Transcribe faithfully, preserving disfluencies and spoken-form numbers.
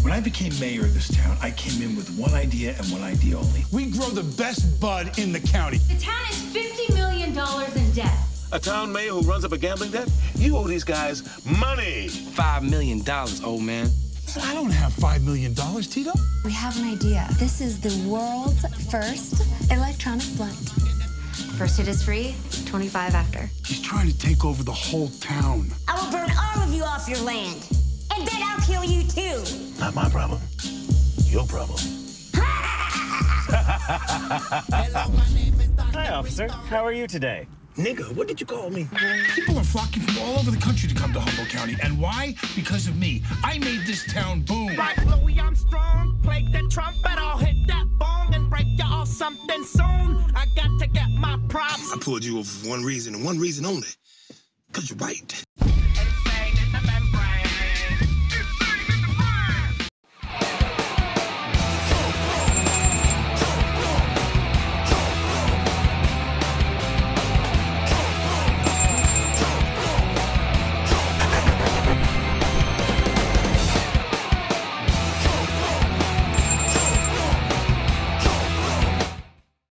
When I became mayor of this town, I came in with one idea and one idea only. We grow the best bud in the county. The town is fifty million dollars in debt. A town mayor who runs up a gambling debt? You owe these guys money. Five million dollars, old man. I don't have five million dollars, Tito. We have an idea. This is the world's first electronic blunt. First hit is free, twenty-five after. He's trying to take over the whole town. I will burn all of you off your land. And then I'll kill you too. Not my problem. Your problem. Hi, officer. How are you today? Nigga, what did you call me? People are flocking from all over the country to come to Humboldt County. And why? Because of me. I made this town boom. Right, Louis, I'm strong. Play the trumpet, I'll hit that bong and break you off something soon. I got to get my props. I pulled you over for one reason and one reason only. Because you're right.